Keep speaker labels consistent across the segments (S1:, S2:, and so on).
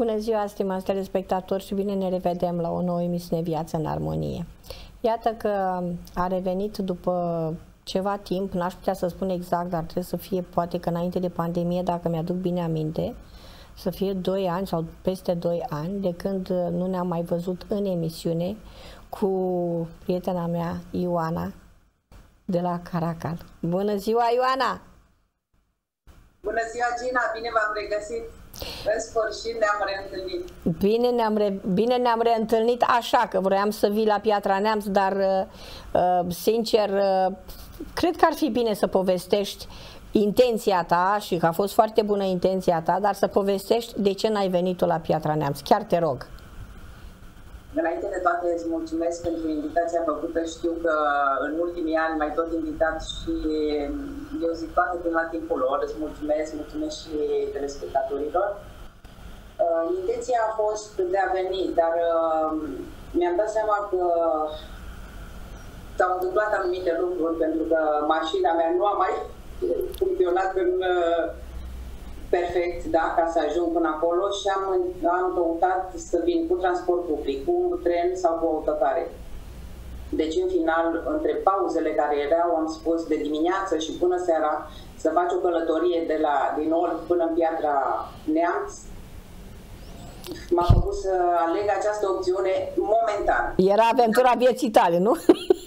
S1: Bună ziua, stimați telespectatori, și bine ne revedem la o nouă emisiune Viață în Armonie. Iată că a revenit după ceva timp, n-aș putea să spun exact, dar trebuie să fie poate că înainte de pandemie, dacă mi-aduc bine aminte, să fie 2 ani sau peste 2 ani de când nu ne-am mai văzut în emisiune cu prietena mea, Ioana, de la Caracal. Bună ziua, Ioana!
S2: Bună ziua, Gina! Bine v-am regăsit! În sfârșit ne-am reîntâlnit.
S1: Bine ne-am reîntâlnit, așa că vroiam să vii la Piatra Neamț, dar sincer, cred că ar fi bine să povestești intenția ta, și că a fost foarte bună intenția ta, dar să povestești de ce n-ai venit tu la Piatra Neamț. Chiar te rog.
S2: Înainte de toate îți mulțumesc pentru invitația făcută. Știu că în ultimii ani m-ai tot invitat și eu zic toate până la timpul lor. Îți mulțumesc și telespectatorilor. Intenția a fost de a veni, dar mi-am dat seama că s-au întâmplat anumite lucruri, pentru că mașina mea nu a mai funcționat perfect, da, ca să ajung până acolo, și am căutat să vin cu transport public, cu un tren sau cu o autocare. Deci, în final, între pauzele care erau, am spus de dimineață și până seara, să faci o călătorie din Olt până în Piatra Neamț. M-a făcut să aleg această opțiune momentan.
S1: Era aventura vieții tale, nu?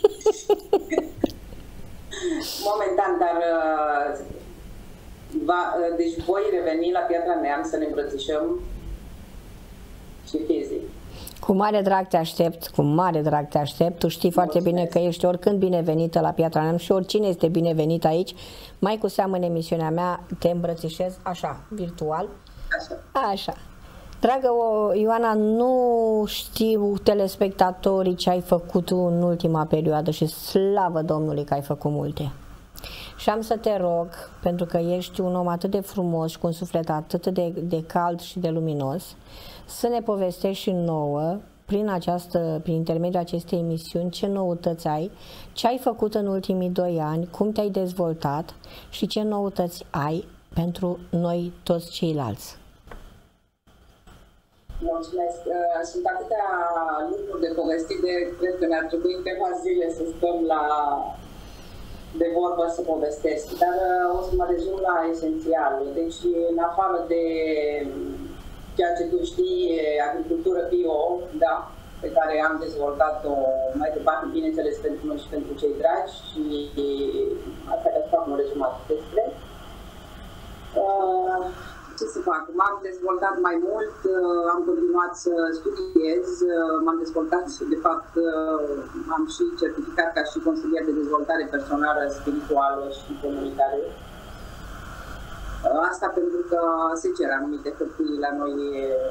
S2: Momentan, dar deci voi reveni la Piatra Neamț să ne îmbrățișăm și fizic.
S1: Cu mare drag te aștept, cu mare drag te aștept. Tu știi foarte bine că ești oricând binevenită la Piatra Neamț și oricine este binevenit aici. Mai cu seamă în emisiunea mea te îmbrățișez așa, virtual. Așa. Dragă Ioana, nu știu telespectatorii ce ai făcut în ultima perioadă și slavă Domnului că ai făcut multe. Și am să te rog, pentru că ești un om atât de frumos și cu un suflet atât de cald și de luminos, să ne povestești și nouă, prin intermediul acestei emisiuni, ce noutăți ai, ce ai făcut în ultimii 2 ani, cum te-ai dezvoltat și ce noutăți ai pentru noi toți ceilalți.
S2: Mulțumesc. Sunt atâtea lucruri de povestit, cred că ne-ar trebui câteva zile să stăm de vorbă să povestesc, dar o să mă rezum la esențial. Deci, în afară de ceea ce tu știi, agricultură bio, da, pe care am dezvoltat-o mai departe, bineînțeles, pentru noi și pentru cei dragi, și asta ca să fac un rezumat despre. Ce să fac? M-am dezvoltat mai mult, am continuat să studiez, m-am dezvoltat și, de fapt, am și certificat ca și consilier de dezvoltare personală, spirituală și comunicare. Asta pentru că se cer anumite hârtii la noi,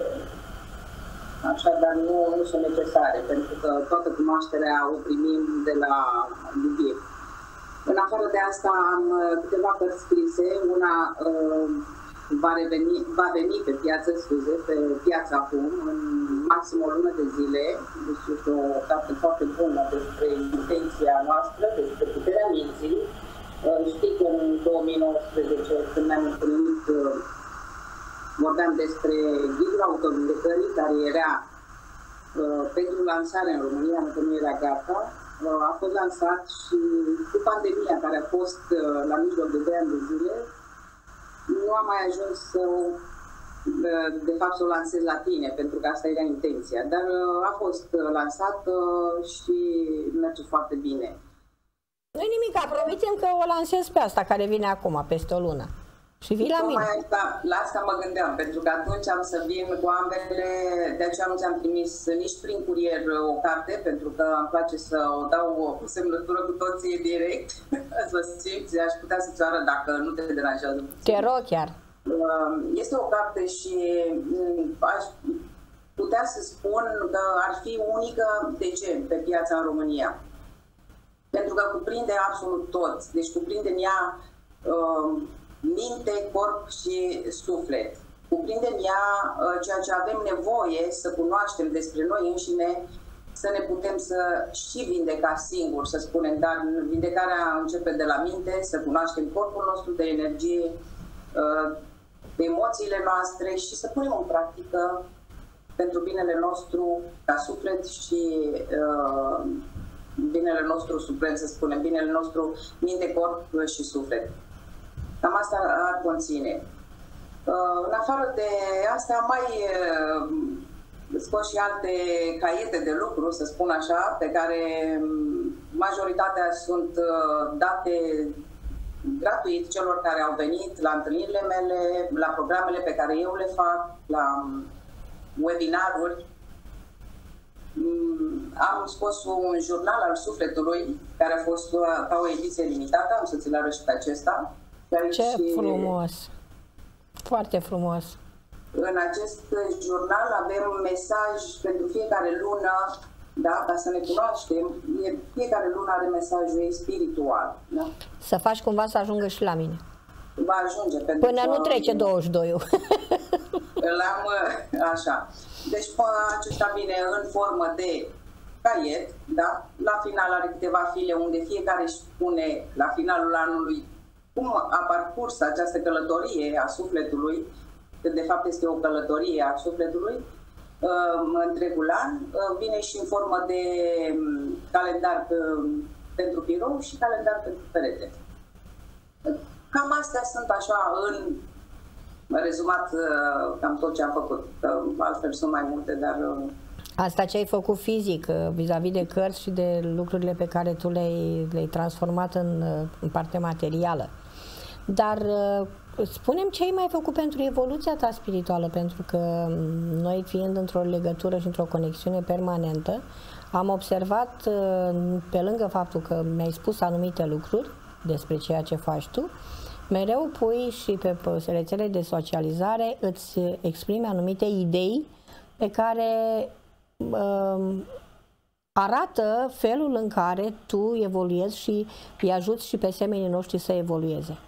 S2: așa, dar nu sunt necesare, pentru că toată cunoașterea o primim de la iubire. În afară de asta am câteva cărți scrise, una va veni pe piață acum, în maxim o lună de zile. Deci este o carte foarte bună despre intenția noastră, despre puterea minții. Știi că în 2019, când ne-am întâlnit, vorbeam despre ghidul autovindecării, care era pentru lansare în România, încă nu era gata. A fost lansat și cu pandemia, care a fost la mijloc de 2 ani de zile, nu am mai ajuns de fapt să o lansez la tine, pentru că asta era intenția, dar a fost lansat și merge foarte bine.
S1: Nu-i nimic, promitem că o lansez pe asta care vine acum, peste o lună. Și vii la mine.
S2: La asta mă gândeam, pentru că atunci am să vin cu ambele, de aceea nu ți-am trimis nici prin curier o carte, pentru că îmi place să o dau o semnătură cu toții direct, să simți, aș putea să-ți arăt dacă nu te deranjează.
S1: Te rog chiar.
S2: Este o carte și aș putea să spun că ar fi unică. De ce? Pe piața în România. Pentru că cuprinde absolut tot. Deci cuprinde în ea minte, corp și suflet. Cuprinde în ea ceea ce avem nevoie să cunoaștem despre noi înșine, să ne putem să și vindeca singur, să spunem, dar vindecarea începe de la minte, să cunoaștem corpul nostru de energie, de emoțiile noastre și să punem în practică pentru binele nostru ca suflet și binele nostru suprem, să spunem, binele nostru minte, corp și suflet. Cam asta ar conține. În afară de asta mai scos și alte caiete de lucru, să spun așa, pe care majoritatea sunt date gratuit celor care au venit la întâlnirile mele, la programele pe care eu le fac, la webinaruri. Am scos un jurnal al sufletului, care a fost ca o ediție limitată, am să ți-l arăt și pe acesta.
S1: Ce frumos! Foarte frumos!
S2: În acest jurnal avem mesaj pentru fiecare lună, da? Ca să ne cunoaștem, fiecare lună are mesajul ei spiritual. Da?
S1: Să faci cumva să ajungă și la mine.
S2: Va ajunge. Pentru
S1: până nu trece 22-ul.
S2: L-am așa. Deci acesta vine în formă de caiet, da? La final are câteva file unde fiecare își spune la finalul anului cum a parcurs această călătorie a sufletului, că de fapt este o călătorie a sufletului, întregul an. Vine și în formă de calendar pentru birou și calendar pentru perete. Cam astea sunt așa în rezumat cam tot ce am făcut, că altfel sunt mai multe, dar...
S1: Asta ce ai făcut fizic, vis-a-vis de cărți și de lucrurile pe care tu le-ai transformat în partea materială. Dar spune-mi ce ai mai făcut pentru evoluția ta spirituală, pentru că noi fiind într-o legătură și într-o conexiune permanentă, am observat, pe lângă faptul că mi-ai spus anumite lucruri despre ceea ce faci tu, mereu pui și pe rețele de socializare îți exprimi anumite idei pe care arată felul în care tu evoluezi și îi ajuți și pe semenii noștri să evolueze.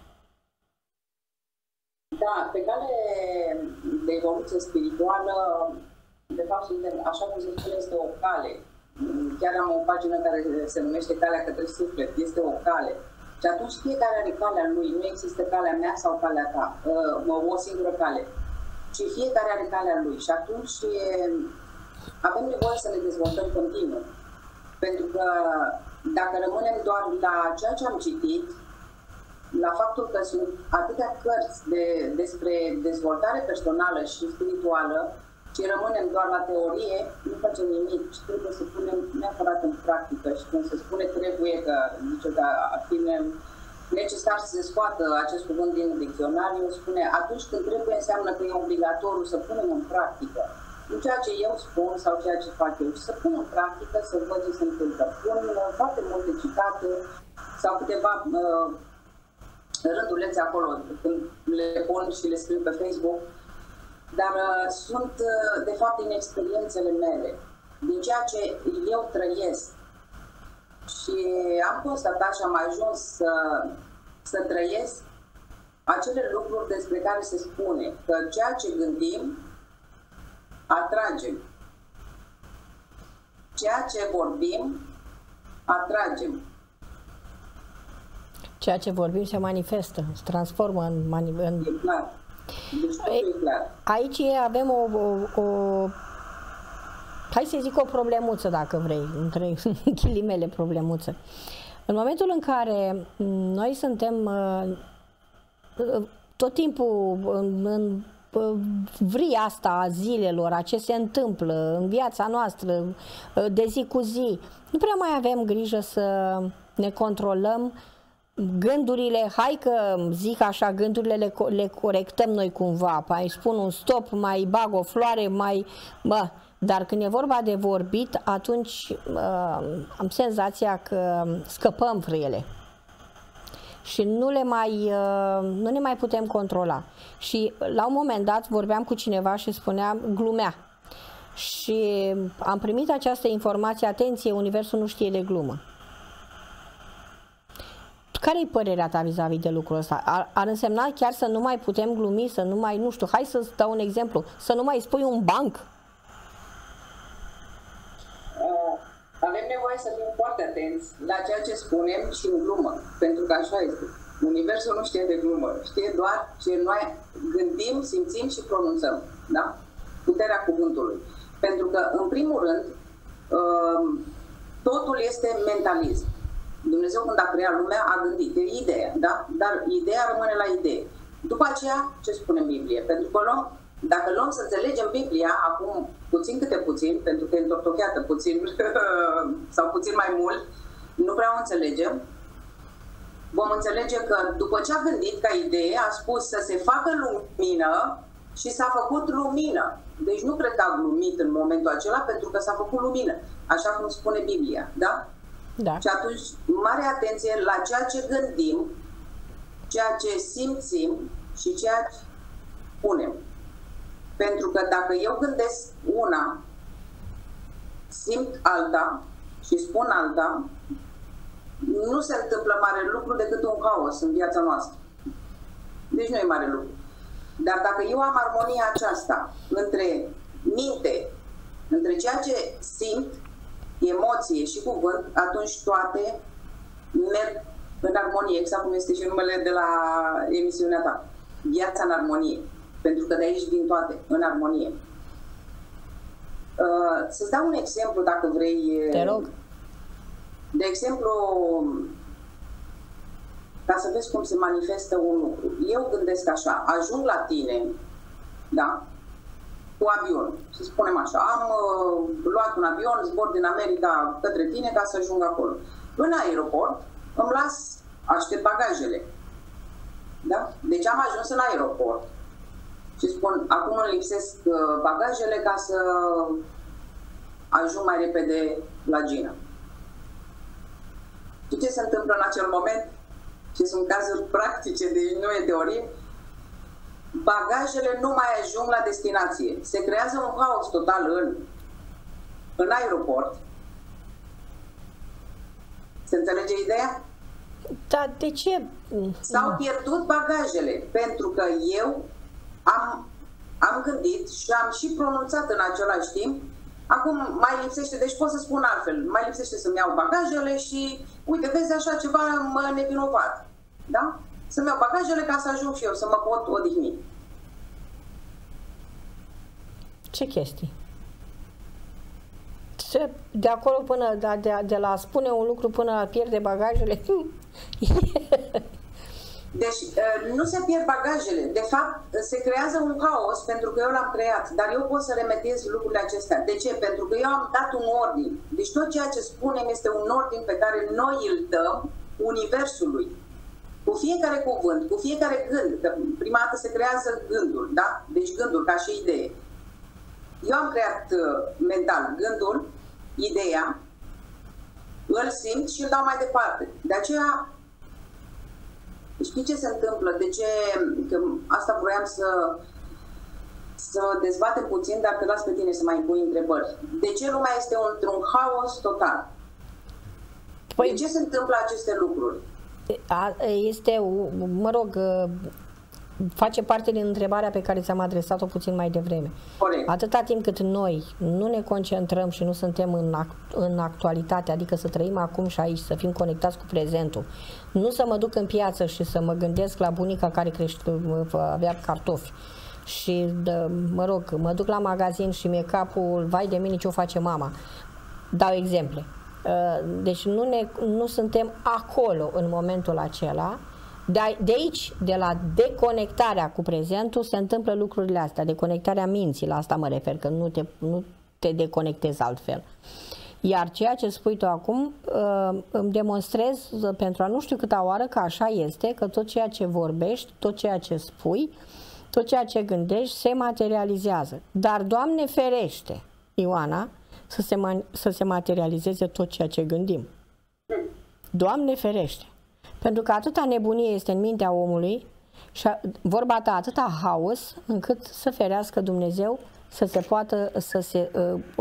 S2: Da, pe cale de evoluție spirituală, de fapt, suntem, așa cum se spune, este o cale. Chiar am o pagină care se numește Calea către Suflet, este o cale. Și atunci fiecare are calea lui, nu există calea mea sau calea ta, o singură cale, ci fiecare are calea lui. Și atunci avem nevoie să ne dezvoltăm continuu. Pentru că dacă rămânem doar la ceea ce am citit, la faptul că sunt atâtea cărți despre dezvoltare personală și spirituală, și rămânem doar la teorie, nu facem nimic și trebuie să punem neapărat în practică. Și când se spune trebuie, că zice că ar fi necesar să se scoată acest cuvânt din dicționar, eu spune atunci când trebuie înseamnă că e obligatoriu să punem în practică. Nu ceea ce eu spun sau ceea ce fac eu, ci să pun în practică, să văd ce se întâmplă. Pun foarte multe citate sau câteva rândulețe acolo, când le pun și le scriu pe Facebook, dar sunt, de fapt, din experiențele mele, din ceea ce eu trăiesc. Și am constatat și am ajuns să trăiesc acele lucruri despre care se spune că ceea ce gândim, atragem. Ceea ce vorbim, atragem.
S1: Ceea ce vorbim se manifestă, se transformă în...
S2: E clar. Deci, e clar.
S1: Aici avem hai să zic o problemuță, dacă vrei, între ghilimele problemuță. În momentul în care noi suntem tot timpul în vria asta a zilelor, a ce se întâmplă în viața noastră de zi cu zi, nu prea mai avem grijă să ne controlăm gândurile, hai că zic așa, gândurile le corectăm noi cumva, mai spun un stop, mai bag o floare, dar când e vorba de vorbit, atunci am senzația că scăpăm frâiele și nu ne mai putem controla. Și la un moment dat vorbeam cu cineva și glumea. Și am primit această informație, atenție, universul nu știe de glumă. Care-i părerea ta vis-a-vis de lucrul ăsta? Ar însemna chiar să nu mai putem glumi, să nu mai, nu știu, hai să-ți dau un exemplu, să nu mai spui un banc?
S2: Avem nevoie să fim foarte atenți la ceea ce spunem și în glumă, pentru că așa este. Universul nu știe de glumă, știe doar ce noi gândim, simțim și pronunțăm, da? Puterea cuvântului. Pentru că, în primul rând, totul este mentalism. Dumnezeu, când a creat lumea, a gândit. E ideea, da? Dar ideea rămâne la idee. După aceea, ce spune Biblie? Pentru că dacă luăm să înțelegem Biblia, acum puțin câte puțin, pentru că e întortocheată puțin sau puțin mai mult, nu prea o înțelegem, vom înțelege că după ce a gândit ca idee, a spus să se facă lumină și s-a făcut lumină. Deci nu cred că a glumit în momentul acela, pentru că s-a făcut lumină, așa cum spune Biblia, da?
S1: Da.
S2: Și atunci, mare atenție la ceea ce gândim, ceea ce simțim și ceea ce punem. Pentru că dacă eu gândesc una, simt alta și spun alta, nu se întâmplă mare lucru decât un haos în viața noastră. Deci nu e mare lucru. Dar dacă eu am armonia aceasta între minte, între ceea ce simt, emoție și cuvânt, atunci toate merg în armonie, exact cum este și numele de la emisiunea ta. Viața în armonie. Pentru că de aici vin toate, în armonie. Să-ți dau un exemplu, dacă vrei.
S1: Te rog.
S2: De exemplu, ca să vezi cum se manifestă un lucru. Eu gândesc așa, ajung la tine, da, cu avion, să spunem așa, am luat un avion, zbor din America către tine ca să ajung acolo. În aeroport îmi aștept bagajele, da? Deci am ajuns în aeroport și spun, acum îmi lipsesc bagajele ca să ajung mai repede la Gina. Și ce se întâmplă în acel moment? Și sunt cazuri practice, deci nu e teorie. Bagajele nu mai ajung la destinație. Se creează un haos total în aeroport. Se înțelege ideea?
S1: Da, de ce?
S2: S-au pierdut bagajele, pentru că eu am gândit și am și pronunțat în același timp. Acum mai lipsește, deci pot să spun altfel, mai lipsește să-mi iau bagajele și, uite, vezi, așa ceva mă nevinovat, da? Să-mi iau bagajele ca să ajung și eu, să mă pot odihni.
S1: Ce chestii? De acolo până, de la a spune un lucru până la pierde bagajele?
S2: Deci nu se pierd bagajele. De fapt, se creează un haos pentru că eu l-am creat. Dar eu pot să remediez lucrurile acestea. De ce? Pentru că eu am dat un ordin. Deci tot ceea ce spunem este un ordin pe care noi îl dăm Universului. Cu fiecare cuvânt, cu fiecare gând. Că prima dată se creează gândul, da? Deci gândul ca și idee. Eu am creat mental gândul, ideea, îl simt și îl dau mai departe. De aceea, știi ce se întâmplă? De ce? Că asta vroiam să dezbatem puțin, dar te las pe tine să mai pui întrebări. De ce lumea este într-un haos total? Păi, de ce se întâmplă aceste lucruri?
S1: Este, mă rog, face parte din întrebarea pe care ți-am adresat-o puțin mai devreme.
S2: Corect.
S1: Atâta timp cât noi nu ne concentrăm și nu suntem în actualitate, adică să trăim acum și aici, să fim conectați cu prezentul, nu să mă duc în piață și să mă gândesc la bunica care avea cartofi și, mă rog, mă duc la magazin și mi-e capul, vai de mine, ce-o face mama. Dau exemple. Deci nu suntem acolo în momentul acela. De aici, de la deconectarea cu prezentul, se întâmplă lucrurile astea, deconectarea minții, la asta mă refer, că nu te deconectezi altfel. Iar ceea ce spui tu acum, îmi demonstrez pentru a nu știu câta oară că așa este, că tot ceea ce vorbești, tot ceea ce spui, tot ceea ce gândești se materializează. Dar, Doamne ferește, Ioana, să se materializeze tot ceea ce gândim. Doamne ferește! Pentru că atâta nebunie este în mintea omului și vorba ta atâta haos încât să ferească Dumnezeu să se poată să se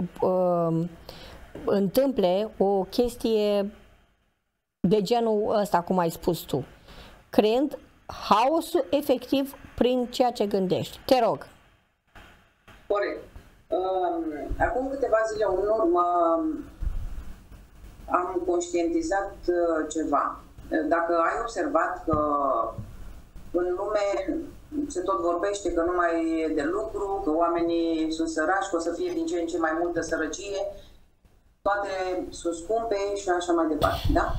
S1: întâmple o chestie de genul ăsta, cum ai spus tu, creând haosul efectiv prin ceea ce gândești. Te rog.
S2: Corect. Acum câteva zile în urmă am conștientizat ceva. Dacă ai observat că în lume se tot vorbește că nu mai e de lucru, că oamenii sunt sărași, că o să fie din ce în ce mai multă sărăcie, toate sunt scumpe și așa mai departe, da?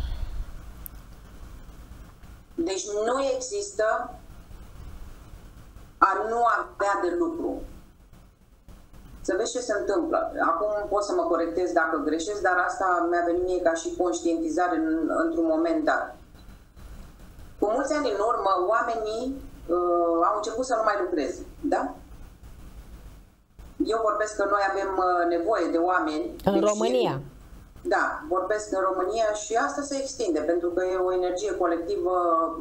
S2: Deci nu există a nu avea de lucru. Să vezi ce se întâmplă. Acum pot să mă corectez dacă greșesc, dar asta mi-a venit mie ca și conștientizare într-un moment dat. Cu mulți ani în urmă, oamenii au început să nu mai lucreze, da? Eu vorbesc că noi avem nevoie de oameni.
S1: În România.
S2: Da, vorbesc în România și asta se extinde, pentru că e o energie colectivă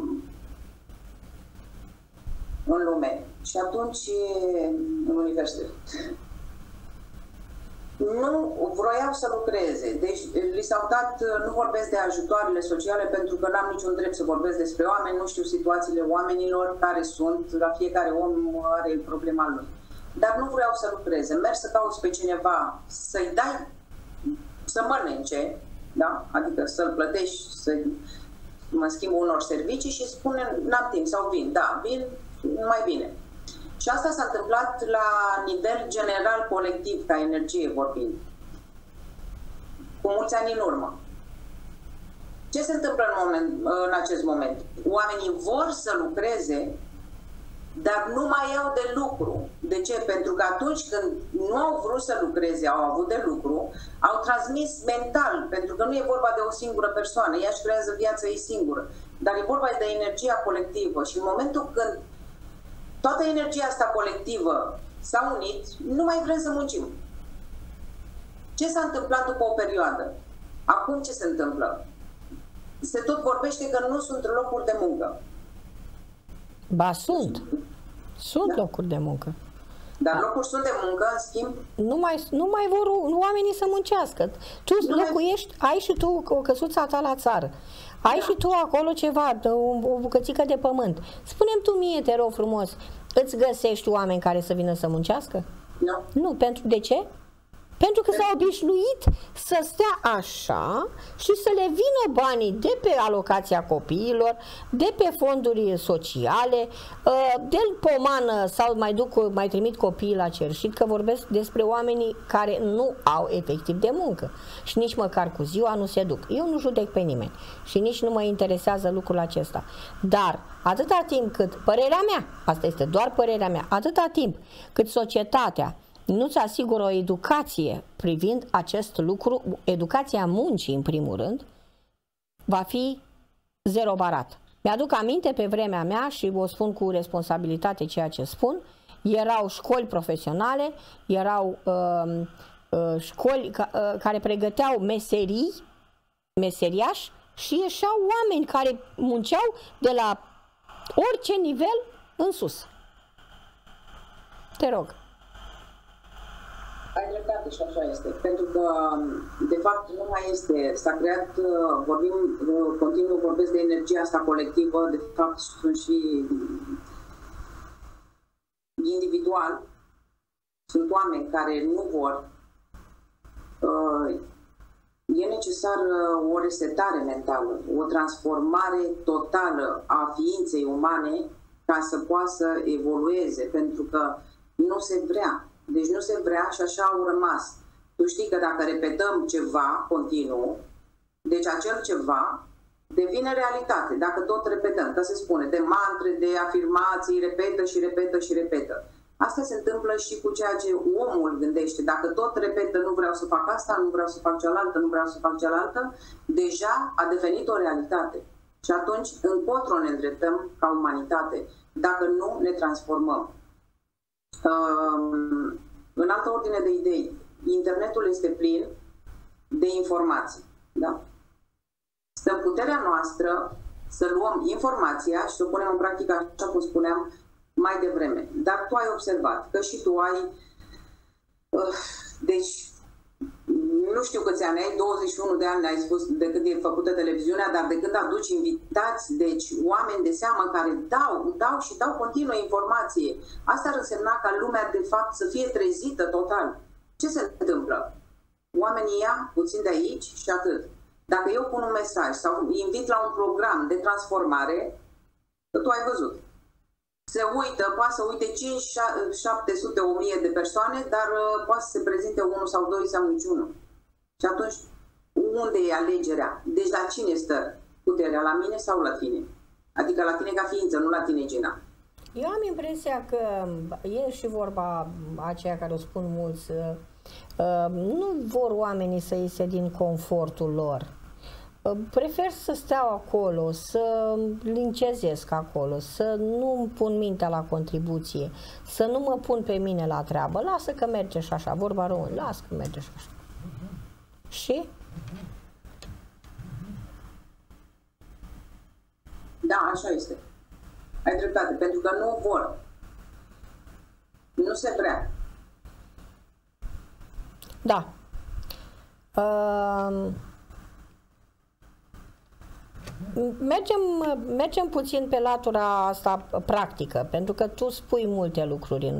S2: în lume. Și atunci, în universitate. Nu vroiau să lucreze. Deci li s-au dat, nu vorbesc de ajutoarele sociale pentru că n-am niciun drept să vorbesc despre oameni, nu știu situațiile oamenilor care sunt, la fiecare om are problema lui. Dar nu vreau să lucreze. Merg să cauți pe cineva să-i dai să mănânce, da? Adică să-l plătești, să mă schimb unor servicii și spune n-am timp sau vin. Da, vin, mai bine. Și asta s-a întâmplat la nivel general colectiv, ca energie vorbind, cu mulți ani în urmă. Ce se întâmplă în acest moment? Oamenii vor să lucreze, dar nu mai au de lucru. De ce? Pentru că atunci când nu au vrut să lucreze, au avut de lucru, au transmis mental, pentru că nu e vorba de o singură persoană, ea își creează viața ei singură, dar e vorba de energia colectivă și în momentul când toată energia asta colectivă s-a unit, nu mai vrem să muncim. Ce s-a întâmplat după o perioadă? Acum ce se întâmplă? Se tot vorbește că nu sunt locuri de muncă.
S1: Ba, sunt. Sunt locuri de muncă.
S2: Dar locuri sunt de muncă, în schimb...
S1: Nu mai vor oamenii să muncească. Tu locuiești, ai și tu o căsuța ta la țară. Ai și tu acolo ceva, o bucățică de pământ. Spune-mi tu mie, te rog frumos, îți găsești oameni care să vină să muncească?
S2: Nu.
S1: Nu, de ce? Pentru că s-au obișnuit să stea așa și să le vină banii de pe alocația copiilor, de pe fonduri sociale, de pomană sau mai trimit copiii la cerșit, că vorbesc despre oamenii care nu au efectiv de muncă și nici măcar cu ziua nu se duc. Eu nu judec pe nimeni și nici nu mă interesează lucrul acesta. Dar atâta timp cât, părerea mea, asta este doar părerea mea, atâta timp cât societatea nu-ți asigură o educație privind acest lucru, educația muncii în primul rând, va fi zero barat. Mi-aduc aminte pe vremea mea și o spun cu responsabilitate ceea ce spun, erau școli profesionale, erau școli care pregăteau meseriași și ieșeau oameni care munceau de la orice nivel în sus. Te rog.
S2: Ai dreptate și așa este. Pentru că, de fapt, nu mai este. S-a creat, continuu vorbesc de energia asta colectivă, de fapt sunt și individual. Sunt oameni care nu vor. E necesară o resetare mentală, o transformare totală a ființei umane ca să poată să evolueze, pentru că nu se vrea. Deci nu se vrea și așa au rămas. Tu știi că dacă repetăm ceva continuu, deci acel ceva devine realitate. Dacă tot repetăm, că se spune, de mantre, de afirmații, repetă și repetă și repetă. Asta se întâmplă și cu ceea ce omul gândește. Dacă tot repetă, nu vreau să fac asta, nu vreau să fac cealaltă, nu vreau să fac cealaltă, deja a devenit o realitate. Și atunci încotro ne îndreptăm ca umanitate, dacă nu ne transformăm. În altă ordine de idei, internetul este plin de informații. Da? Stă în puterea noastră să luăm informația și să o punem în practică, așa cum spuneam mai devreme. Dar tu ai observat că și tu ai, deci nu știu câți ani ai, 21 de ani ai spus de când e făcută televiziunea, dar de când aduci invitați, deci oameni de seamă care dau continuă informație. Asta ar însemna ca lumea de fapt să fie trezită total. Ce se întâmplă? Oamenii ia puțin de aici și atât. Dacă eu pun un mesaj sau invit la un program de transformare, că tu ai văzut. se uită, poate să uite 5, 700, 1000 de persoane, dar poate să se prezinte unul sau doi sau niciunul. Și atunci, unde e alegerea? Deci la cine stă puterea? La mine sau la tine? Adică la tine ca ființă, nu la tine, Gina.
S1: Eu am impresia că e și vorba aceea care o spun mulți, nu vor oamenii să iese din confortul lor. Prefer să steau acolo, să lincezesc acolo, să nu îmi pun mintea la contribuție, să nu mă pun pe mine la treabă. Lasă că merge și așa, vorba român, lasă că merge și așa. Și?
S2: Da, așa este. Ai dreptate, pentru că nu vor. Nu se vrea.
S1: Da. Mergem puțin pe latura asta practică, pentru că tu spui multe lucruri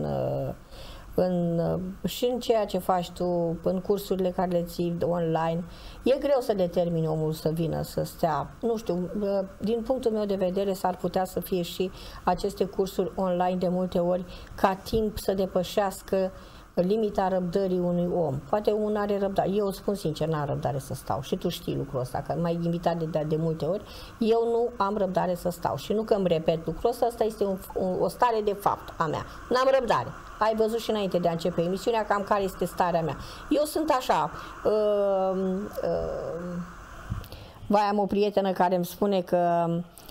S1: și în ceea ce faci tu, în cursurile care le ții online. E greu să determini omul să vină, să stea. Nu știu, din punctul meu de vedere s-ar putea să fie și aceste cursuri online de multe ori ca timp să depășească limita răbdării unui om. Poate unul are răbdare. Eu spun sincer, n-am răbdare să stau. Și tu știi lucrul ăsta, că m-ai invitat de multe ori. Eu nu am răbdare să stau. Și nu că îmi repet lucrul ăsta, asta este o stare de fapt a mea. N-am răbdare. Ai văzut și înainte de a începe emisiunea cam care este starea mea. Eu sunt așa. Am o prietenă care îmi spune că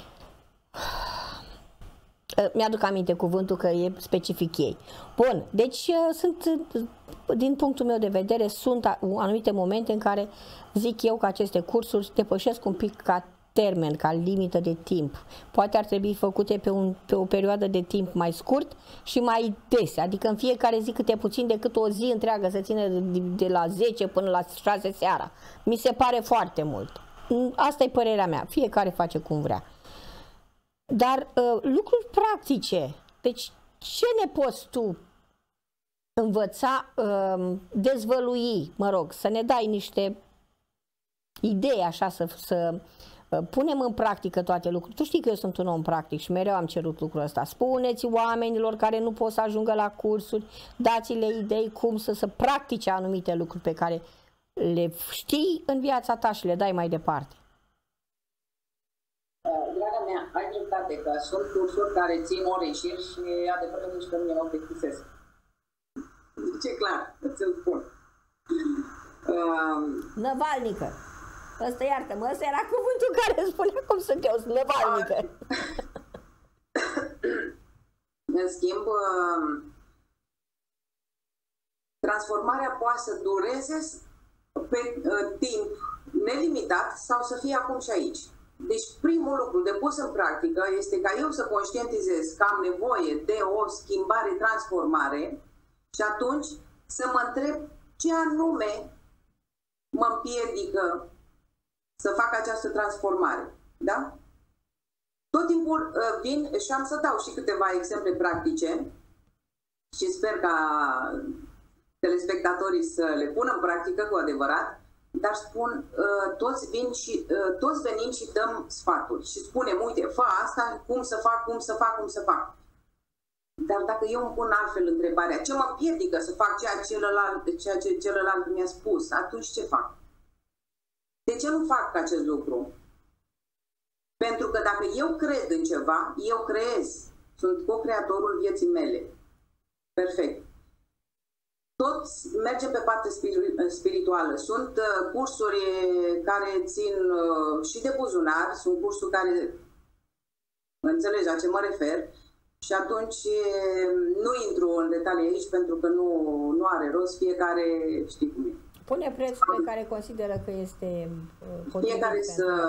S1: mi-aduc aminte cuvântul că e specific ei. Bun, deci sunt, din punctul meu de vedere, sunt anumite momente în care zic eu că aceste cursuri depășesc un pic ca termen, ca limită de timp. Poate ar trebui făcute pe o perioadă de timp mai scurt și mai des, adică în fiecare zi câte puțin decât o zi întreagă să ține de la 10 până la 6 seara. Mi se pare foarte mult. Asta e părerea mea, fiecare face cum vrea. Dar lucruri practice, deci ce ne poți tu învăța, dezvălui, mă rog, să ne dai niște idei așa, să punem în practică toate lucrurile. Tu știi că eu sunt un om practic și mereu am cerut lucrul ăsta. Spuneți oamenilor care nu pot să ajungă la cursuri, dați-le idei cum să practice anumite lucruri pe care le știi în viața ta și le dai mai departe.
S2: Draga mea, ai dreptate că sunt cursuri care țin ore și adevărul nici că mie mă plictisesc. Ce clar, îți-l spun.
S1: Năvalnică. Ăsta, iartă-mă, ăsta era cuvântul care îmi spunea cum sunt eu, năvalnică.
S2: În schimb, transformarea poate să dureze pe timp nelimitat sau să fie acum și aici. Deci primul lucru de pus în practică este ca eu să conștientizez că am nevoie de o schimbare, transformare și atunci să mă întreb ce anume mă împiedică să fac această transformare. Da? Tot timpul vin și am să dau și câteva exemple practice și sper ca telespectatorii să le pună în practică cu adevărat. Dar spun, toți venim și dăm sfaturi și spunem, uite, fă asta, cum să fac, cum să fac, cum să fac. Dar dacă eu îmi pun altfel întrebarea, ce mă împiedică să fac ceea ce celălalt mi-a spus, atunci ce fac? De ce nu fac acest lucru? Pentru că dacă eu cred în ceva, eu creez. Sunt co-creatorul vieții mele. Perfect. Tot merge pe partea spirituală. Sunt cursuri care țin și de buzunar, sunt cursuri care, înțelegi la ce mă refer, și atunci nu intru în detalii aici pentru că nu are rost, fiecare știi cum e.
S1: Pune prețul pe care consideră că este potrivit.
S2: Fiecare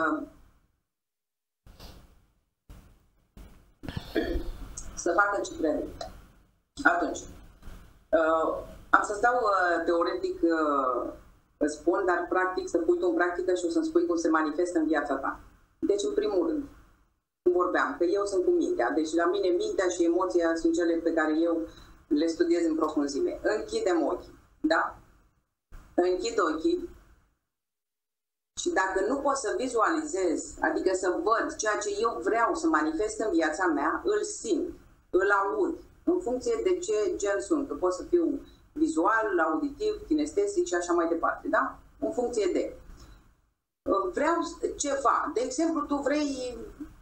S2: să facă ce crede. Atunci, am să-ți dau teoretic, îți spun, dar practic să pui tu în practică și o să-mi spui cum se manifestă în viața ta. Deci, în primul rând, cum vorbeam, că eu sunt cu mintea. Deci, la mine, mintea și emoția sunt cele pe care eu le studiez în profunzime. Închidem ochii, da? Închid ochii și dacă nu pot să vizualizez, adică să văd ceea ce eu vreau să manifest în viața mea, îl simt. îl aud, în funcție de ce gen sunt, că pot să fiu vizual, auditiv, kinestesic și așa mai departe, da? În funcție de. Vreau ceva, de exemplu, tu vrei...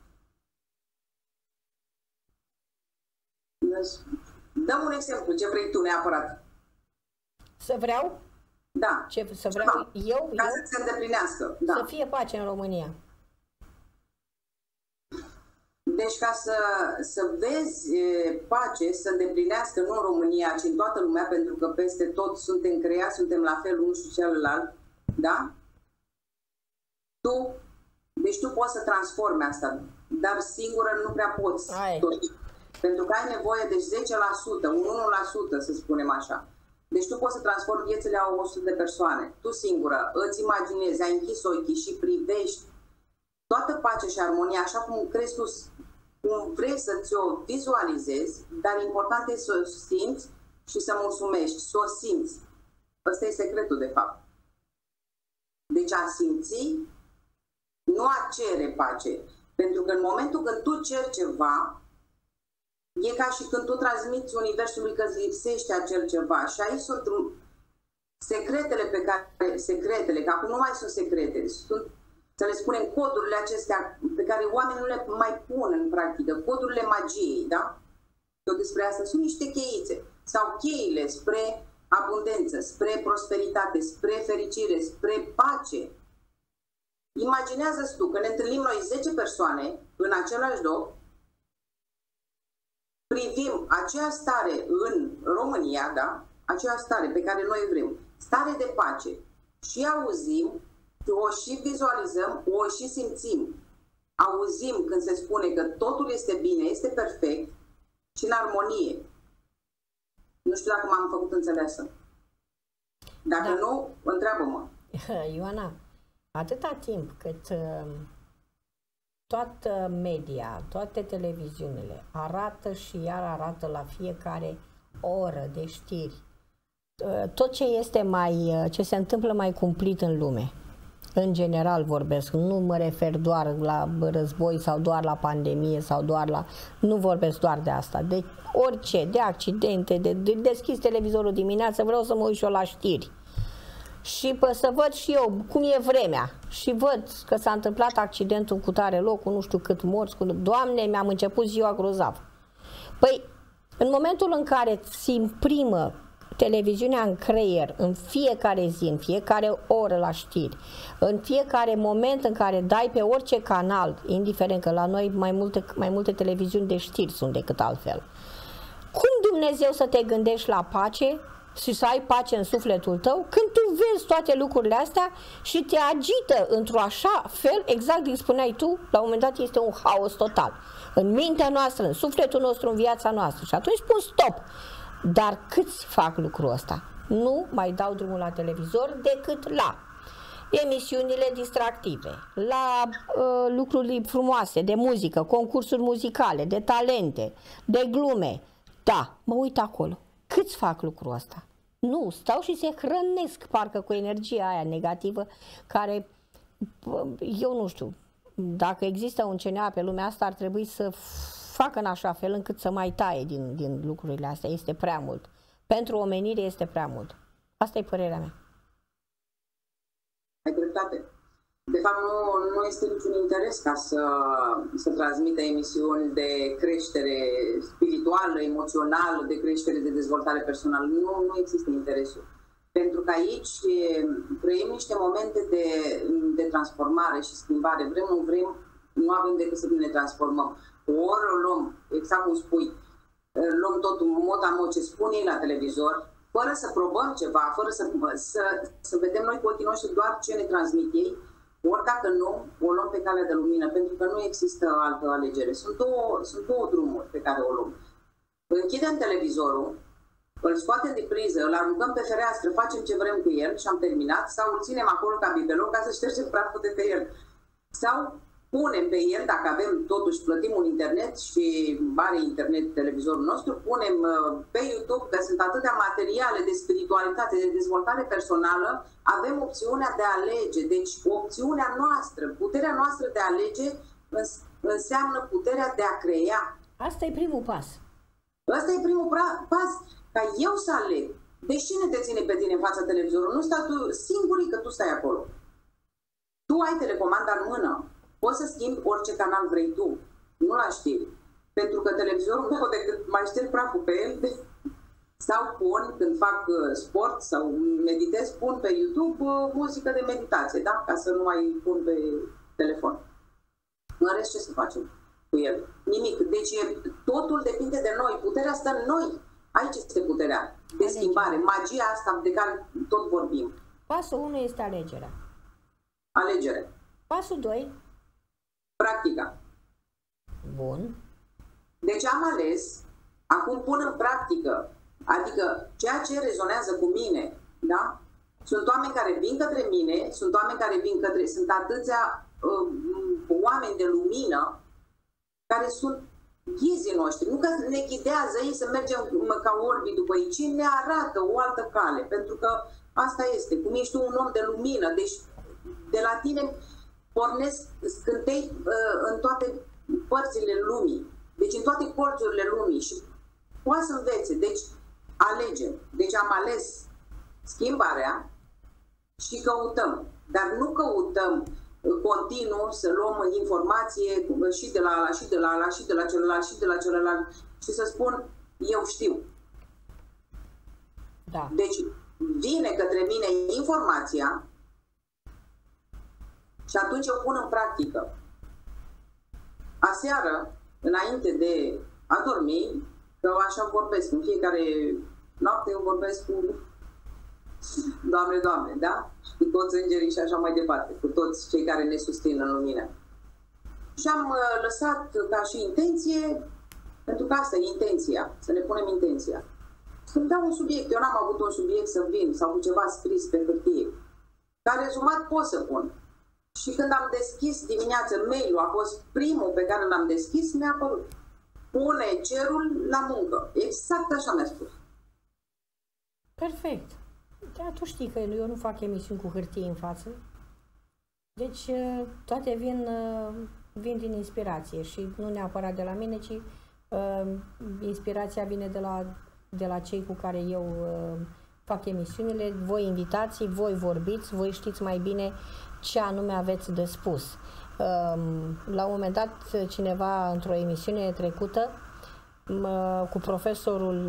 S2: Dăm un exemplu, ce vrei tu neapărat.
S1: Să vreau?
S2: Da.
S1: Să vreau eu?
S2: Ca să se îndeplinească. Da.
S1: Să fie pace în România.
S2: Deci ca să vezi pace, să îndeplinească nu în România, ci în toată lumea, pentru că peste tot suntem creați, suntem la fel unul și celălalt, da? Deci tu poți să transformi asta, dar singură nu prea poți. Pentru că ai nevoie de 10%, un 1%, să spunem așa. Deci tu poți să transformi viețile a 100 de persoane. Tu singură îți imaginezi, ai închis ochii și privești toată pacea și armonia, așa cum crezi tu, cum vrei să ți-o vizualizezi, dar important este să o simți și să mulțumești, să o simți. Ăsta e secretul, de fapt. Deci a simți, nu a cere pace. Pentru că în momentul când tu ceri ceva, e ca și când tu transmiți universului că îți lipsește acel ceva. Și aici sunt secretele, că acum nu mai sunt secrete, sunt, să le spunem, codurile acestea pe care oamenii nu le mai pun în practică, codurile magiei, da? Eu despre asta sunt niște cheițe, sau cheile spre abundență, spre prosperitate, spre fericire, spre pace. Imaginează-ți tu că ne întâlnim noi 10 persoane în același loc, privim acea stare în România, da? Acea stare pe care noi vrem, stare de pace, și auzim, o și vizualizăm, o și simțim. Auzim când se spune că totul este bine, este perfect și în armonie. Nu știu dacă m-am făcut înțeleasă. Dacă nu, întreabă-mă.
S1: Ioana, atâta timp cât toată media, toate televiziunile arată și iar arată la fiecare oră de știri tot ce este ce se întâmplă mai cumplit în lume. În general vorbesc, nu mă refer doar la război sau doar la pandemie sau doar la... Nu vorbesc doar de asta, de orice, de accidente, de deschis televizorul dimineața, vreau să mă uit și eu la știri. Și să văd și eu cum e vremea. Și văd că s-a întâmplat accidentul cu tare loc, cu nu știu cât morți, Doamne, mi-am început ziua grozav. Păi, în momentul în care ți imprimă televiziunea în creier, în fiecare zi, în fiecare oră la știri, în fiecare moment în care dai pe orice canal, indiferent că la noi mai multe televiziuni de știri sunt decât altfel. Cum Dumnezeu să te gândești la pace și să ai pace în sufletul tău când tu vezi toate lucrurile astea și te agită într-o așa fel, exact cum spuneai tu, la un moment dat este un haos total. În mintea noastră, în sufletul nostru, în viața noastră. Și atunci spun stop. Dar câți fac lucrul ăsta? Nu mai dau drumul la televizor decât la emisiunile distractive, la lucruri frumoase, de muzică, concursuri muzicale, de talente, de glume. Da, mă uit acolo. Câți fac lucrul ăsta? Nu, stau și se hrănesc parcă cu energia aia negativă care, eu nu știu, dacă există un CNA pe lumea asta ar trebui să facă în așa fel încât să mai taie din lucrurile astea. Este prea mult. Pentru omenire este prea mult. Asta e părerea mea.
S2: Ai dreptate. De fapt, nu este niciun interes ca să transmită emisiuni de creștere spirituală, emoțională, de creștere, de dezvoltare personală. Nu există interesul. Pentru că aici trăim niște momente de transformare și schimbare. Vrem, nu vrem, nu avem decât să ne transformăm. Ori o luăm, exact cum spui, luăm totul mod a mod ce spun ei la televizor, fără să probăm ceva, fără să vedem noi cu ochii noștri doar ce ne transmit ei, ori dacă nu, o luăm pe calea de lumină, pentru că nu există altă alegere. Sunt două drumuri pe care o luăm. Închidem televizorul, îl scoatem de priză, îl aruncăm pe fereastră, facem ce vrem cu el și am terminat, sau îl ținem acolo ca bibelon ca să ștergem praful de pe el. Sau punem pe el, dacă avem, totuși plătim un internet și are internet televizorul nostru, punem pe YouTube, că sunt atâtea materiale de spiritualitate, de dezvoltare personală, avem opțiunea de a alege. Deci opțiunea noastră, puterea noastră de a alege înseamnă puterea de a crea.
S1: Asta e primul pas.
S2: Ăsta e primul pas, ca eu să aleg. Deci cine te ține pe tine în fața televizorului? Nu stai tu singurii, că tu stai acolo. Tu ai telecomanda în mână. Poți să schimbi orice canal vrei tu. Nu la știri. Pentru că televizorul meu, decât mai șterg praful pe el, sau pun, când fac sport sau meditez, pun pe YouTube muzică de meditație, da? Ca să nu mai pun pe telefon. În rest, ce să facem cu el? Nimic. Deci totul depinde de noi. Puterea stă în noi. Aici este puterea de schimbare. Magia asta de care tot vorbim.
S1: Pasul 1 este alegerea.
S2: Alegere.
S1: Pasul 2?
S2: Practica.
S1: Bun.
S2: Deci am ales, acum pun în practică, adică ceea ce rezonează cu mine, da? Sunt oameni care vin către mine, sunt oameni care vin către... Sunt atâția oameni de lumină care sunt ghizii noștri. Nu că ne ghidează ei să mergem ca orbi după ei, ci ne arată o altă cale. Pentru că asta este. Cum ești tu un om de lumină, deci de la tine pornesc scântei în toate părțile lumii. Deci în toate colțurile lumii și poate să învețe. Deci alegem. Deci am ales schimbarea și căutăm. Dar nu căutăm continuu să luăm informație și de la ala, și de la ala, și de la celălalt, și de la celălalt și să spun, eu știu.
S1: Da.
S2: Deci vine către mine informația și atunci o pun în practică. Aseară, înainte de a dormi, că așa vorbesc, în fiecare noapte eu vorbesc cu Doamne, Doamne, da? Cu toți îngerii și așa mai departe, cu toți cei care ne susțin în lumină. Și am lăsat ca și intenție, pentru că asta e intenția, să ne punem intenția. Când dau un subiect, eu n-am avut un subiect să vin sau cu ceva scris pe hârtie. Ca rezumat pot să pun. Și când am deschis dimineața mail-ul, a fost primul pe care l-am deschis, mi-a apărut. Pune cerul la muncă. Exact așa mi-a spus.
S1: Perfect. Da, tu știi că eu nu fac emisiuni cu hârtie în față. Deci toate vin din inspirație și nu neapărat de la mine, ci inspirația vine de la cei cu care eu fac emisiunile. Voi invitați, voi vorbiți, voi știți mai bine ce anume aveți de spus. La un moment dat, cineva într-o emisiune trecută cu profesorul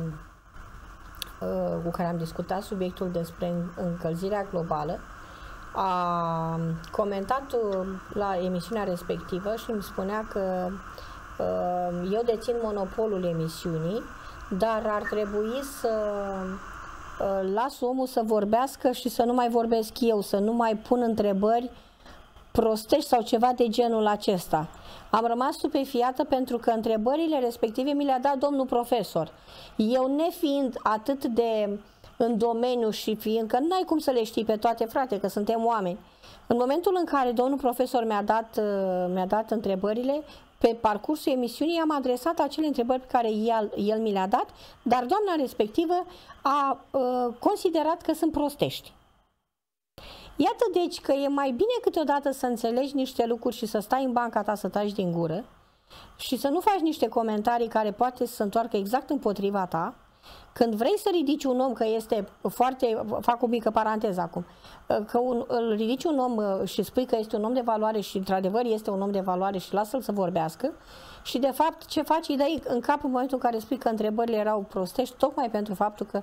S1: cu care am discutat subiectul despre încălzirea globală, a comentat la emisiunea respectivă și îmi spunea că eu dețin monopolul emisiunii, dar ar trebui să las omul să vorbească și să nu mai vorbesc eu, să nu mai pun întrebări prostești sau ceva de genul acesta. Am rămas stupefiată pentru că întrebările respective mi le-a dat domnul profesor. Eu nefiind atât de în domeniu și fiindcă n-ai cum să le știi pe toate, frate, că suntem oameni. În momentul în care domnul profesor mi-a dat întrebările, pe parcursul emisiunii am adresat acele întrebări pe care el mi le-a dat, dar doamna respectivă a considerat că sunt prostești. Iată deci că e mai bine câteodată să înțelegi niște lucruri și să stai în banca ta să taci din gură și să nu faci niște comentarii care poate să se întoarcă exact împotriva ta. Când vrei să ridici un om, că este foarte, fac o mică paranteză acum, că îl ridici un om și spui că este un om de valoare și într-adevăr este un om de valoare și lasă-l să vorbească și de fapt ce faci, îi dai în cap în momentul în care spui că întrebările erau prostești, tocmai pentru faptul că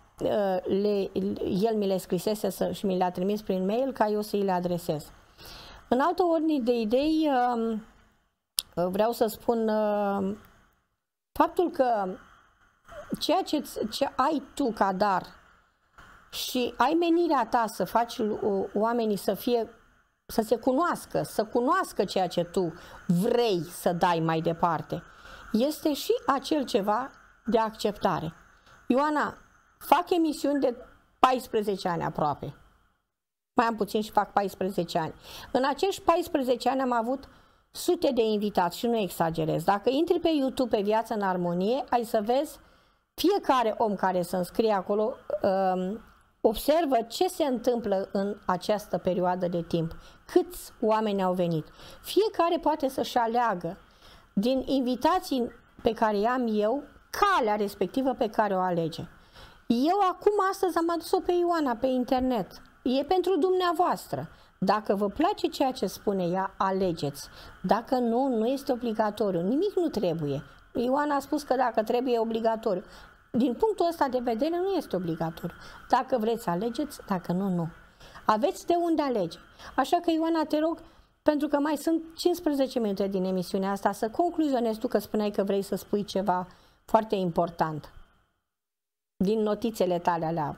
S1: el mi le scrisese și mi le-a trimis prin mail ca eu să îi le adresez. În altă ordine de idei vreau să spun faptul că ceea ce ai tu ca dar și ai menirea ta să faci oamenii să se cunoască, să cunoască ceea ce tu vrei să dai mai departe, este și acel ceva de acceptare. Ioana, fac emisiuni de 14 ani aproape. Mai am puțin și fac 14 ani. În acești 14 ani am avut sute de invitați și nu exagerez. Dacă intri pe YouTube pe Viață în Armonie, ai să vezi fiecare om care se înscrie acolo, observă ce se întâmplă în această perioadă de timp. Câți oameni au venit. Fiecare poate să-și aleagă din invitații pe care i-am eu calea respectivă pe care o alege. Eu acum, astăzi, am adus-o pe Ioana pe internet. E pentru dumneavoastră. Dacă vă place ceea ce spune ea, alegeți. Dacă nu, nu este obligatoriu. Nimic nu trebuie. Ioana a spus că dacă trebuie, e obligatoriu. Din punctul ăsta de vedere, nu este obligatoriu. Dacă vreți, alegeți. Dacă nu, nu. Aveți de unde alege. Așa că, Ioana, te rog, pentru că mai sunt 15 minute din emisiunea asta, să concluzionezi tu, că spuneai că vrei să spui ceva foarte important din notițele tale alea.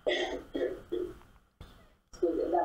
S2: Scuze, da.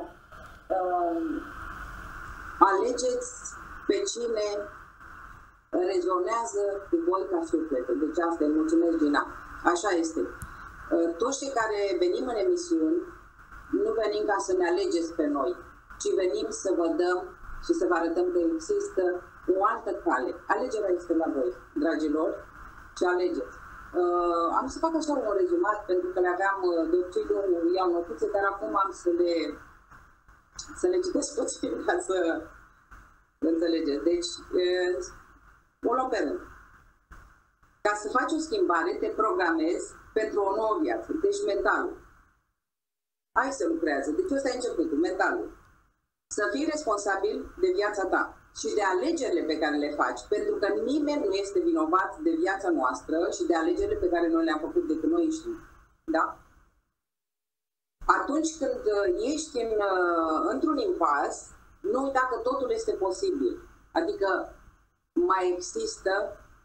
S2: Alegeți pe cine rezonează cu voi ca suflet. Deci asta îi mulțumesc, Gina. Așa este. Toți cei care venim în emisiuni, nu venim ca să ne alegeți pe noi, ci venim să vă dăm și să vă arătăm că există o altă cale. Alegerea este la voi, dragilor, și alegeți. Am să fac așa un rezumat, pentru că le aveam, de obicei nu iau notițe, dar acum am să le citesc puțin ca să înțelegeți. Deci, o luăm pe rând. Ca să faci o schimbare, te programezi pentru o nouă viață. Deci, mentalul. Hai să lucrează. Deci, ăsta e începutul, mentalul. Să fii responsabil de viața ta și de alegerile pe care le faci, pentru că nimeni nu este vinovat de viața noastră și de alegerile pe care noi le-am făcut decât noi știm. Da? Atunci când ești într-un impas, nu uita că totul este posibil. Adică mai există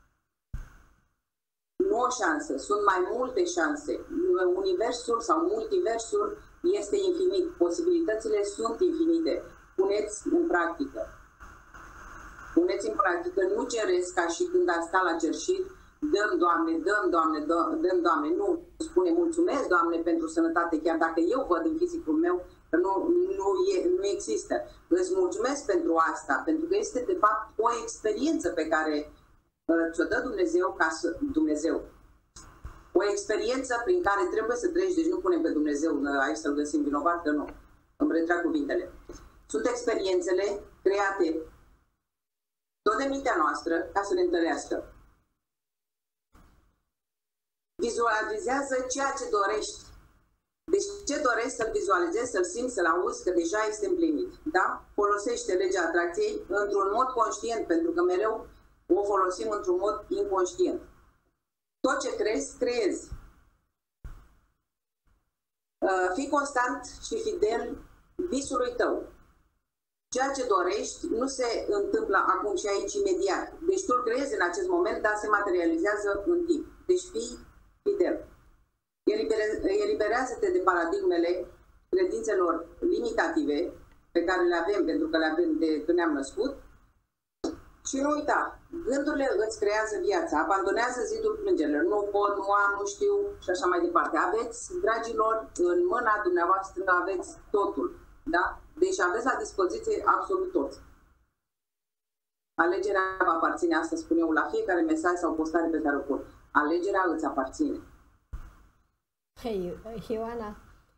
S2: nu o șansă, sunt mai multe șanse. Universul sau multiversul este infinit. Posibilitățile sunt infinite. Puneți în practică. Puneți în practică, nu cereți ca și când ați stat la cerșit, dăm, Doamne, dăm, Doamne, dăm, Doamne. Nu, spune mulțumesc, Doamne, pentru sănătate, chiar dacă eu văd în fizicul meu că nu există. Îți mulțumesc pentru asta, pentru că este de fapt o experiență pe care ți-o dă Dumnezeu o experiență prin care trebuie să treci, deci nu punem pe Dumnezeu aici să-L găsim vinovat, că nu, îmi retrag cuvintele. Sunt experiențele create tot de mintea noastră ca să ne întărească. Vizualizează ceea ce dorești. Deci ce dorești să-l vizualizezi, să-l simți, să-l auzi, că deja este împlinit. Da? Folosește legea atracției într-un mod conștient, pentru că mereu o folosim într-un mod inconștient. Tot ce crezi, creezi. Fii constant și fidel visului tău. Ceea ce dorești nu se întâmplă acum și aici imediat. Deci tu îl creezi în acest moment, dar se materializează în timp. Deci fii fidel. Eliberează-te de paradigmele credințelor limitative pe care le avem, pentru că le avem de când ne-am născut. Și nu uita, gândurile îți creează viața, abandonează zidul plângerilor. Nu pot, nu am, nu știu și așa mai departe. Aveți, dragilor, în mâna dumneavoastră aveți totul. Da? Deci aveți la dispoziție absolut tot. Alegerea vă aparține, asta spun eu la fiecare mesaj sau postare pe care o pun. Alegerea îți aparține.
S1: Hei, Ioana,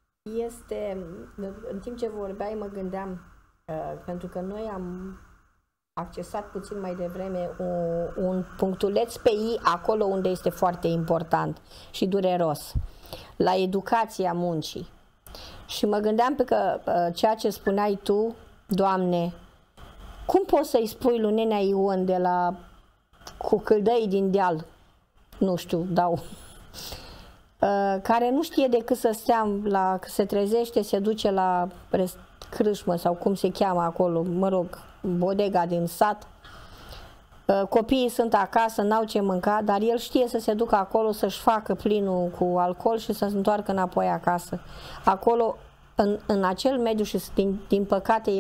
S1: în timp ce vorbeai mă gândeam, pentru că noi am accesat puțin mai devreme un punctuleț pe I acolo unde este foarte important și dureros, la educația muncii. Și mă gândeam că ceea ce spuneai tu, Doamne, cum poți să-i spui lui nenea Ion de la cu câldăi din deal, nu știu, care nu știe decât să stea se trezește, se duce la crâșmă sau cum se cheamă acolo, mă rog, bodega din sat, copiii sunt acasă, n-au ce mânca, dar el știe să se ducă acolo să-și facă plinul cu alcool și să se întoarcă înapoi acasă. Acolo, în acel mediu și din păcate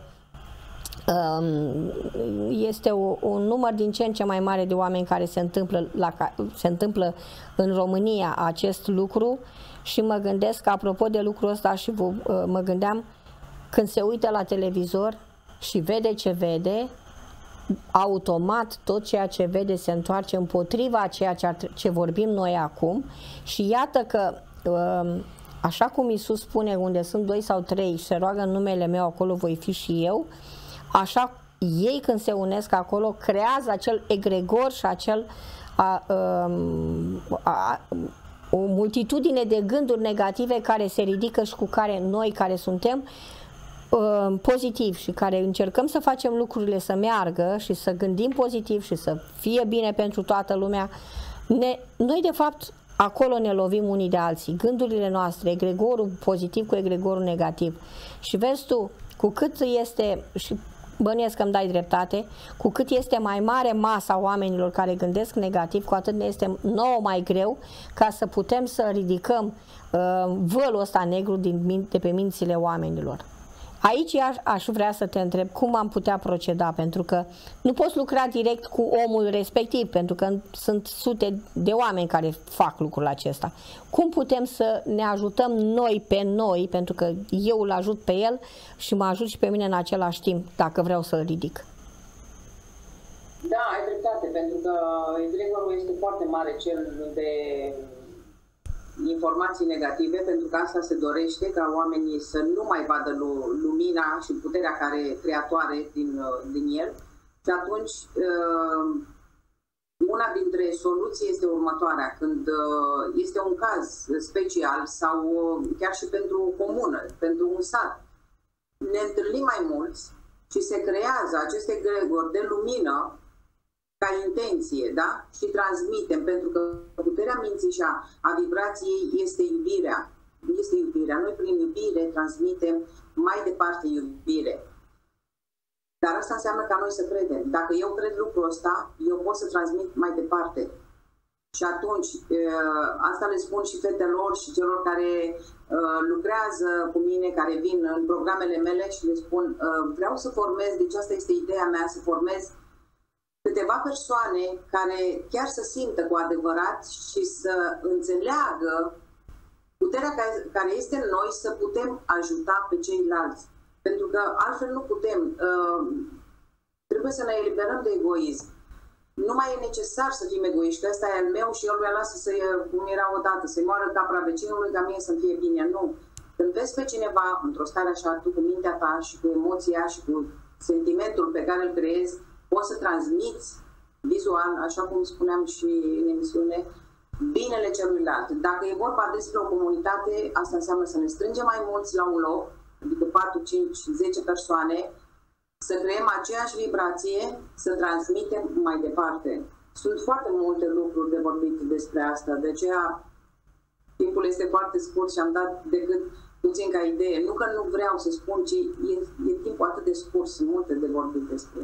S1: este un număr din ce în ce mai mare de oameni care se întâmplă în România acest lucru și mă gândesc, apropo de lucrul ăsta, și mă gândeam când se uită la televizor și vede ce vede, automat tot ceea ce vede se întoarce împotriva a ceea ce vorbim noi acum și iată că așa cum Iisus spune, unde sunt 2 sau 3 și se roagă în numele meu, acolo voi fi și eu, așa ei când se unesc acolo creează acel egregor și o multitudine de gânduri negative care se ridică și cu care noi care suntem pozitiv și care încercăm să facem lucrurile să meargă și să gândim pozitiv și să fie bine pentru toată lumea, noi de fapt acolo ne lovim unii de alții, gândurile noastre, egregorul pozitiv cu egregorul negativ. Și vezi tu, cu cât este, și bănuiesc că îmi dai dreptate, cu cât este mai mare masa oamenilor care gândesc negativ, cu atât ne este nouă mai greu ca să putem să ridicăm vălul ăsta negru de pe mințile oamenilor. Aici aș vrea să te întreb cum am putea proceda, pentru că nu poți lucra direct cu omul respectiv, pentru că sunt sute de oameni care fac lucrul acesta. Cum putem să ne ajutăm noi pe noi, pentru că eu îl ajut pe el și mă ajut și pe mine în același timp, dacă vreau să-l ridic?
S2: Da, ai dreptate, pentru că egregorul este foarte mare, cel de informații negative, pentru că asta se dorește, ca oamenii să nu mai vadă lumina și puterea creatoare din el. Și atunci, una dintre soluții este următoarea. Când este un caz special sau chiar și pentru o comună, pentru un sat, ne întâlnim mai mulți și se creează acest egregor de lumină ca intenție, da? Și transmitem, pentru că puterea minții și a vibrației este iubirea. Este iubirea. Noi prin iubire transmitem mai departe iubire. Dar asta înseamnă ca noi să credem. Dacă eu cred lucrul ăsta, eu pot să transmit mai departe. Și atunci, asta le spun și fetelor și celor care lucrează cu mine, care vin în programele mele și le spun, vreau să formez, deci asta este ideea mea, să formez câteva persoane care chiar să simtă cu adevărat și să înțeleagă puterea care este în noi, să putem ajuta pe ceilalți. Pentru că altfel nu putem. Trebuie să ne eliberăm de egoism. Nu mai e necesar să fim egoiști, că ăsta e al meu și eu îl lasă cum era odată, să-i moară capra vecinului, ca mie să-mi fie bine. Nu. Când vezi pe cineva într-o stare așa, tu cu mintea ta și cu emoția și cu sentimentul pe care îl creezi, poți să transmiți vizual, așa cum spuneam și în emisiune, binele celuilalt. Dacă e vorba despre o comunitate, asta înseamnă să ne strângem mai mulți la un loc, adică 4, 5, 10 persoane, să creăm aceeași vibrație, să transmitem mai departe. Sunt foarte multe lucruri de vorbit despre asta, de aceea timpul este foarte scurt și am dat decât puțin ca idee. Nu că nu vreau să spun, ci e timpul atât de scurt, sunt multe de vorbit despre.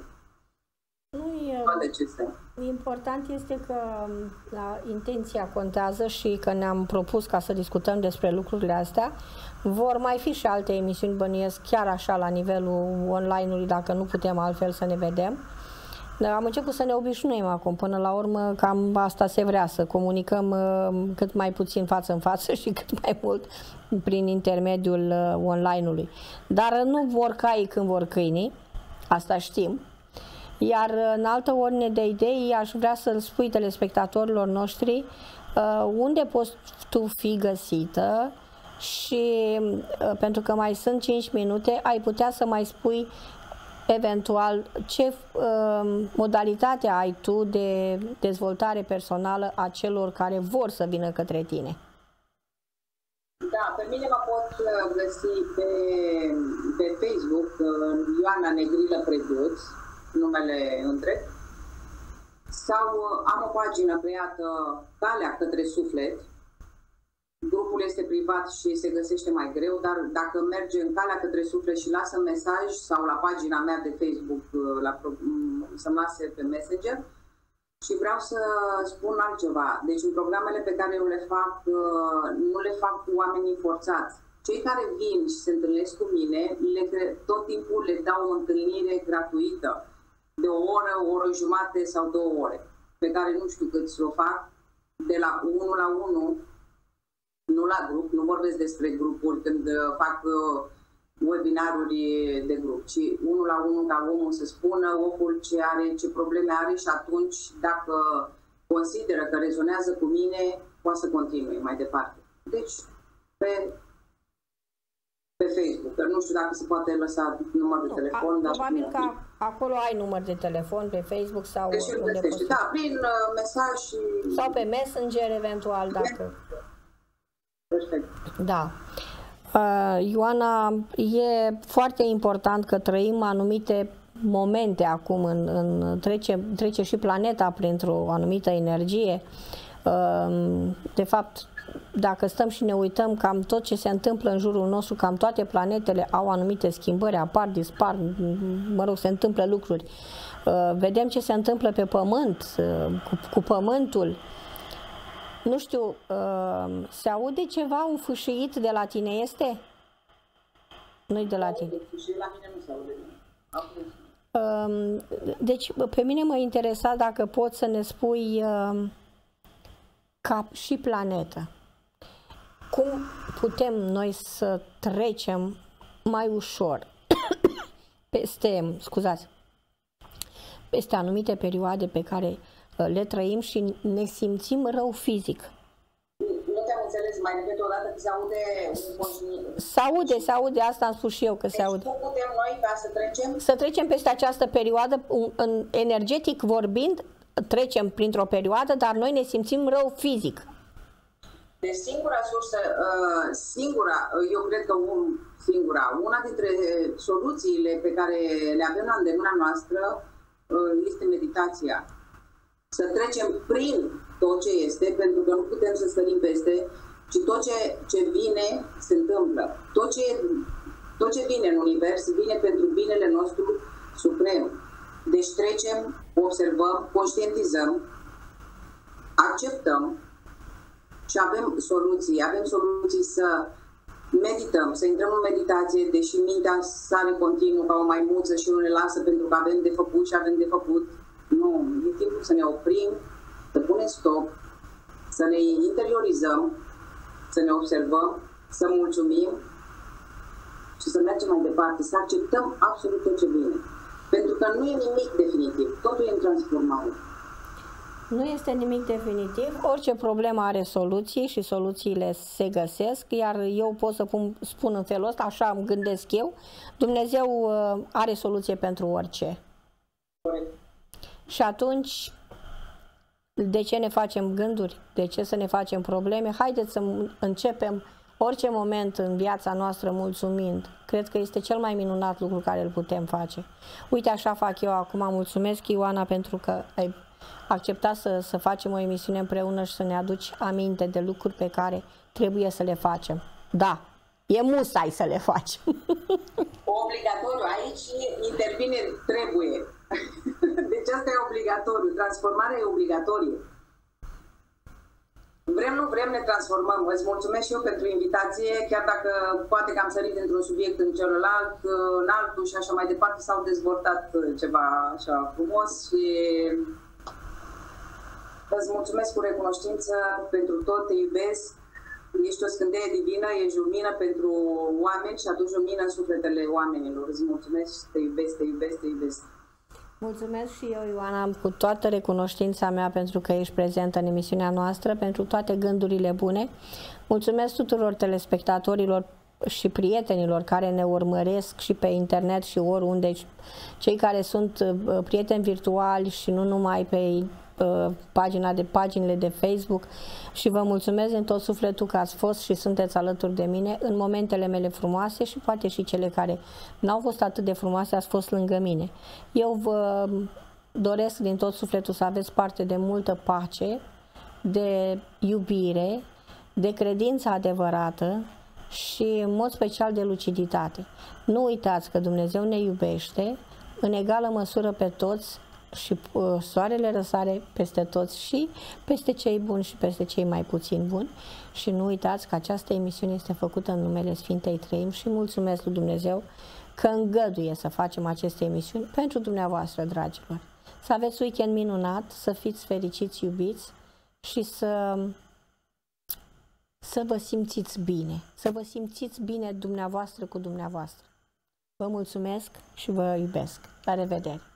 S1: Important este că intenția contează și că ne-am propus ca să discutăm despre lucrurile astea. Vor mai fi și alte emisiuni, bănuiesc, chiar așa la nivelul online-ului, dacă nu putem altfel să ne vedem. Am început să ne obișnuim acum, până la urmă cam asta se vrea, să comunicăm cât mai puțin față în față și cât mai mult prin intermediul online-ului. Dar nu vor caii când vor câinii, asta știm. Iar în altă ordine de idei, aș vrea să-l spui telespectatorilor noștri unde poți tu fi găsită și pentru că mai sunt 5 minute, ai putea să mai spui eventual ce modalitate ai tu de dezvoltare personală a celor care vor să vină către tine.
S2: Da, pe mine mă pot găsi pe Facebook, Ioana Negrilă Preduț, numele întreg, sau am o pagină creată Calea către Suflet. Grupul este privat și se găsește mai greu, dar dacă merge în Calea către Suflet și lasă mesaj sau la pagina mea de Facebook, să-mi lase pe Messenger. Și vreau să spun altceva. Deci în programele pe care eu le fac, nu le fac cu oamenii forțați. Cei care vin și se întâlnesc cu mine, tot timpul le dau o întâlnire gratuită de o oră jumate sau 2 ore, pe care nu știu cât să o fac, de la 1 la 1, nu la grup, nu vorbesc despre grupuri când fac webinaruri de grup, ci 1 la 1 ca omul să spună omul ce are, ce probleme are și atunci, dacă consideră că rezonează cu mine, poate să continue mai departe. Deci, pe pe Facebook, că nu știu dacă se poate lăsa număr de telefon.
S1: Probabil că acolo ai număr de telefon pe Facebook sau
S2: deci unde poți. Da, prin mesaj și...
S1: sau pe Messenger eventual, dacă...
S2: Perfect.
S1: Da. Ioana, e foarte important că trăim anumite momente acum, trece și planeta printr-o anumită energie. De fapt, dacă stăm și ne uităm, cam tot ce se întâmplă în jurul nostru, cam toate planetele au anumite schimbări, apar, dispar, mă rog, se întâmplă lucruri. Vedem ce se întâmplă pe Pământ, cu Pământul. Nu știu, se aude ceva, un fâșâit de la tine este? Nu-i de la tine.
S2: La mine nu se aude.
S1: Deci, pe mine mă interesa dacă poți să ne spui ca și planetă. Cum putem noi să trecem mai ușor peste anumite perioade pe care le trăim și ne simțim rău fizic?
S2: Nu te-am înțeles, mai repet o dată, că se aude
S1: Se aude, asta am spus și eu că se aude.
S2: Cum putem noi ca să trecem?
S1: Să trecem peste această perioadă, energetic vorbind, trecem printr-o perioadă, dar noi ne simțim rău fizic.
S2: Deci singura sursă, eu cred că una dintre soluțiile pe care le avem la îndemâna noastră este meditația. Să trecem prin tot ce este, pentru că nu putem să sărim peste, ci tot ce vine se întâmplă. Tot ce vine în univers vine pentru binele nostru suprem. Deci trecem, observăm, conștientizăm, acceptăm și avem soluții să medităm, să intrăm în meditație, deși mintea sare continuu ca o maimuță și nu ne lasă pentru că avem de făcut și avem de făcut. Nu, e timpul să ne oprim, să punem stop, să ne interiorizăm, să ne observăm, să mulțumim și să mergem mai departe, să acceptăm absolut tot ce vine. Pentru că nu e nimic definitiv, totul e în transformare.
S1: Nu este nimic definitiv, orice problemă are soluții și soluțiile se găsesc, iar eu pot să spun în felul ăsta, așa îmi gândesc eu, Dumnezeu are soluție pentru orice.
S2: Corect.
S1: Și atunci, de ce ne facem gânduri? De ce să ne facem probleme? Haideți să începem orice moment în viața noastră mulțumind. Cred că este cel mai minunat lucru care îl putem face. Uite, așa fac eu acum. Mulțumesc, Ioana, pentru că ai acceptat să facem o emisiune împreună și să ne aduci aminte de lucruri pe care trebuie să le facem. Da, e musai să le facem.
S2: Obligatoriu. Aici intervine trebuie. Deci asta e obligatoriu. Transformarea e obligatorie. Vrem, nu vrem, ne transformăm. Îți mulțumesc și eu pentru invitație, chiar dacă poate că am sărit dintr-un subiect în celălalt, în altul și așa mai departe, s-au dezvoltat ceva așa frumos și îți mulțumesc cu recunoștință pentru tot, te iubesc, ești o scânteie divină, ești lumină pentru oameni și aduci lumină în sufletele oamenilor. Îți mulțumesc, te iubesc, te iubesc, te iubesc.
S1: Mulțumesc și eu, Ioana, cu toată recunoștința mea pentru că ești prezentă în emisiunea noastră, pentru toate gândurile bune. Mulțumesc tuturor telespectatorilor și prietenilor care ne urmăresc și pe internet și oriunde, cei care sunt prieteni virtuali și nu numai pe paginile de Facebook, și vă mulțumesc din tot sufletul că ați fost și sunteți alături de mine în momentele mele frumoase și poate și cele care n-au fost atât de frumoase, ați fost lângă mine. Eu vă doresc din tot sufletul să aveți parte de multă pace, de iubire, de credință adevărată și în mod special de luciditate. Nu uitați că Dumnezeu ne iubește în egală măsură pe toți și soarele răsare peste toți, și peste cei buni și peste cei mai puțin buni. Și nu uitați că această emisiune este făcută în numele Sfintei Treimi și mulțumesc lui Dumnezeu că îngăduie să facem aceste emisiuni pentru dumneavoastră, dragilor. Să aveți weekend minunat, să fiți fericiți, iubiți și să vă simțiți bine, să vă simțiți bine dumneavoastră cu dumneavoastră. Vă mulțumesc și vă iubesc. La revedere!